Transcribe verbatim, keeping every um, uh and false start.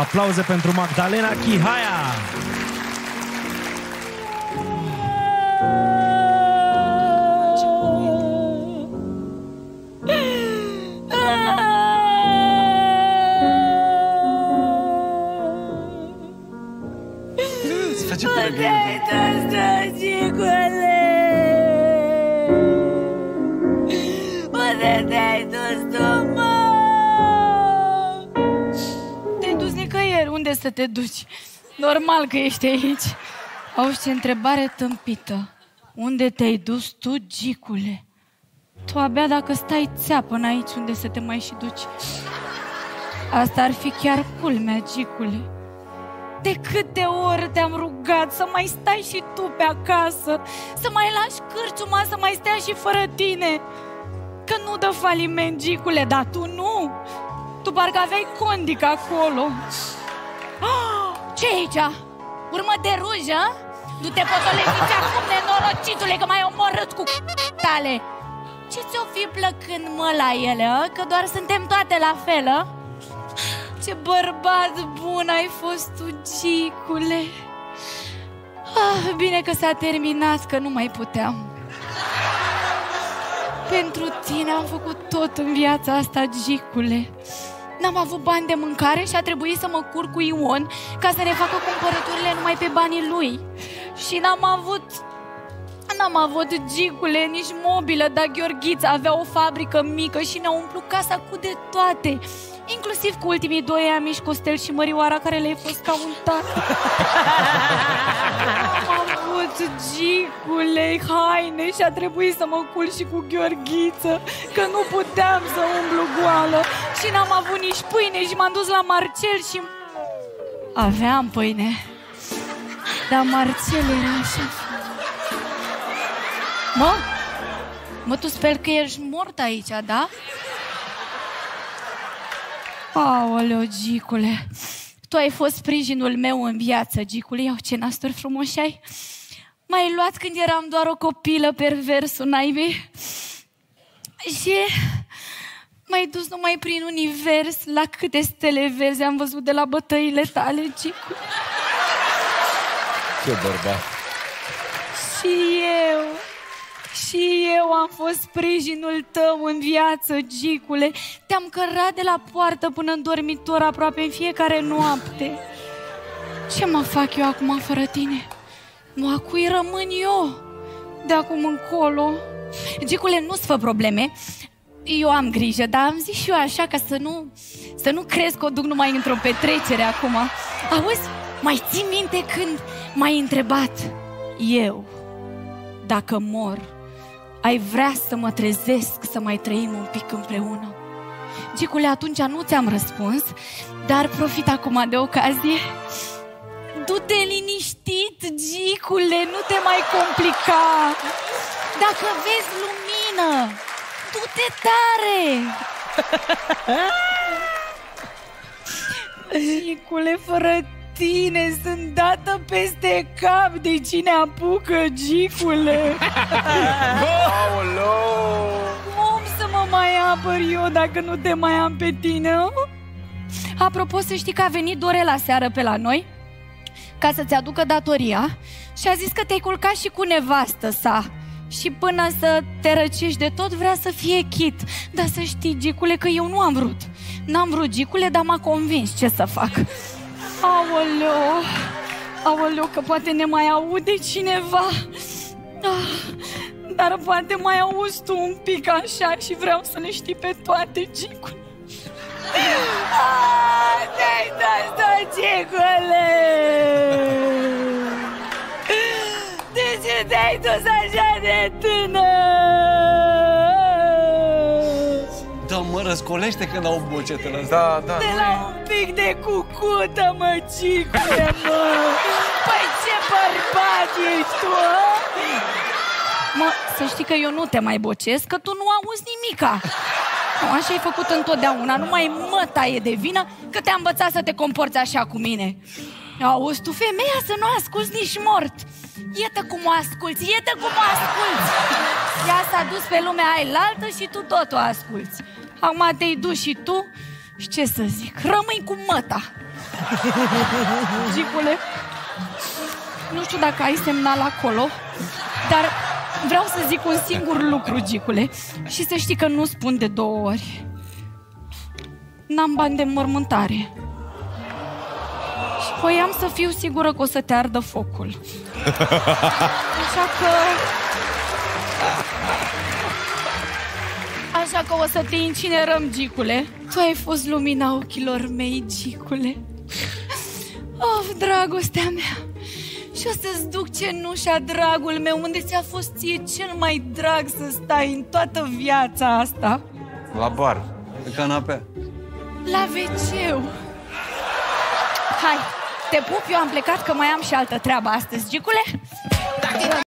Aplauze pentru Magdalena Chihaia. Unde-ai dus, drăgicule? Unde te-ai dus tu, mă? Te-ai dus nicăieri, unde să te duci? Normal că ești aici. Auzi ce întrebare tâmpită. Unde te-ai dus tu, gicule? Tu abia dacă stai țeapă aici, unde să te mai și duci? Asta ar fi chiar culmea, gicule. De câte ori te-am rugat să mai stai și tu pe acasă, să mai lași cârciuma să mai stea și fără tine. Că nu dă faliment, gicule, dar tu nu. Tu parcă aveai condic acolo. Oh, ce-i aici? Urmă de rujă? Du-te potoleviți acum, nenorocitule, că m-ai omorât cu tale. Ce ți-o fi plăcând, mă, la ele, a? Că doar suntem toate la fel, a? Ce bărbat bun ai fost tu, gicule. Ah, bine că s-a terminat, că nu mai puteam. Pentru tine am făcut tot în viața asta, gicule. N-am avut bani de mâncare și a trebuit să mă curc cu Ion ca să ne facă cumpărăturile numai pe banii lui. Și n-am avut... N-am avut, gicule, nici mobilă, dar Gheorghiță avea o fabrică mică și ne-a umplut casa cu de toate. Inclusiv cu ultimii doi amici, Costel și Mărioara, care le-ai fost ca un tată. Am avut, gicule, haine și a trebuit să mă culc și cu Gheorghiță, că nu puteam să umblu goală. Și n-am avut nici pâine și m-am dus la Marcel și... Aveam pâine, dar Marcel era așa. Mă? Mă, tu sper că ești mort aici, da? Aoleu, gicule, tu ai fost sprijinul meu în viață, gicule. Iau ce nasturi frumoși ai. M-ai luat când eram doar o copilă, perversul naibii. Și m-ai dus numai prin univers. La câte stele verzi am văzut de la bătăile tale, gicule. Ce bărbat. Și eu Și eu am fost sprijinul tău în viață, gicule. Te-am cărat de la poartă până în dormitor aproape în fiecare noapte. Ce mă fac eu acum fără tine? Nu, a cui rămân eu de acum încolo? Gicule, nu-ți fă probleme. Eu am grijă, dar am zis și eu așa ca să nu, să nu crezi că o duc numai într-o petrecere acum. Auzi, mai ții minte când m-ai întrebat eu, dacă mor, ai vrea să mă trezesc, să mai trăim un pic împreună? Gicule, atunci nu ți-am răspuns, dar profit acum de ocazie. Du-te liniștit, gicule, nu te mai complica. Dacă vezi lumină, du-te tare. Gicule, fără tine sunt dată peste cap de cine apucă, gicule. Cum să mă mai apăr eu dacă nu te mai am pe tine? Apropo, să știi că a venit Dorela seară pe la noi ca să-ți aducă datoria și a zis că te-ai culcat și cu nevastă sa și până să te răcești de tot vrea să fie chit. Dar să știi, gicule, că eu nu am vrut. N-am vrut, gicule, dar m-a convins. Ce să fac? Aoleu, aoleu, că poate ne mai aude cineva. Ah, dar poate mai auzi tu un pic așa și vreau să le știi pe toate, gicule. Ah, te-ai dat, gicule! De ce te-ai dus așa de tânăr? Da, mă răscolește când au bocetele astea. Da, da. De la un pic de cucută, mă, gicule, mă! Păi ce bărbat ești tu, a? Mă, să știi că eu nu te mai bocesc, că tu nu auzi nimica. Nu, așa ai făcut întotdeauna, numai măta e de vină că te-a învățat să te comporți așa cu mine. Auzi, tu, femeia, să nu asculți nici mort. Iată cum o asculți, iată cum o asculți. Ea s-a dus pe lumea ailaltă și tu tot o asculți. Acum te-ai dus și tu și ce să zic, rămâi cu măta. Gicule, nu știu dacă ai semnal acolo, dar vreau să zic un singur lucru, Gicule, și să știi că nu spun de două ori. N-am bani de înmormântare. Și voiam să fiu sigură că o să te ardă focul. Așa că... Așa că o să te incinerăm, Gicule. Tu ai fost lumina ochilor mei, Gicule. Of, dragostea mea. Și o să-ți duc cenușa, dragul meu, unde ți-a fost ție cel mai drag să stai în toată viața asta. La bar, pe canapea. La veceu. Hai, te pup, eu am plecat că mai am și altă treabă astăzi, Gicule.